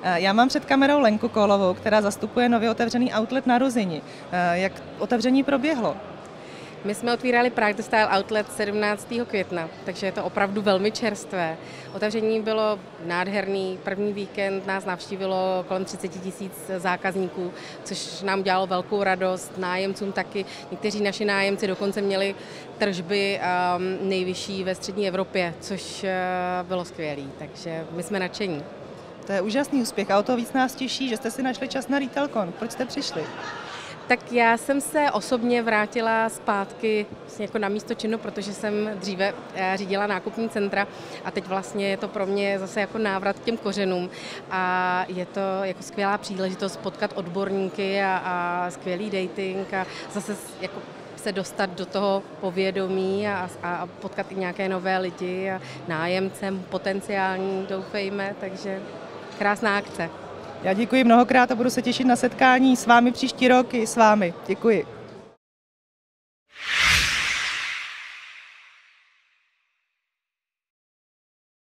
Já mám před kamerou Lenku Kolovou, která zastupuje nově otevřený outlet na Ruzyni. Jak otevření proběhlo? My jsme otvírali Prague the Style Outlet 17. května, takže je to opravdu velmi čerstvé. Otevření bylo nádherný. První víkend nás navštívilo kolem 30 000 zákazníků, což nám dělalo velkou radost, nájemcům taky. Někteří naši nájemci dokonce měli tržby nejvyšší ve střední Evropě, což bylo skvělé, takže my jsme nadšení. To je úžasný úspěch a o to víc nás těší, že jste si našli čas na RetailCon. Proč jste přišli? Tak já jsem se osobně vrátila zpátky jako na místo činu, protože jsem dříve řídila nákupní centra a teď vlastně je to pro mě zase jako návrat k těm kořenům a je to jako skvělá příležitost potkat odborníky a skvělý dating a zase jako se dostat do toho povědomí a potkat i nějaké nové lidi a nájemcem potenciální, doufejme, takže krásná akce. Já děkuji mnohokrát a budu se těšit na setkání s vámi příští rok i s vámi. Děkuji.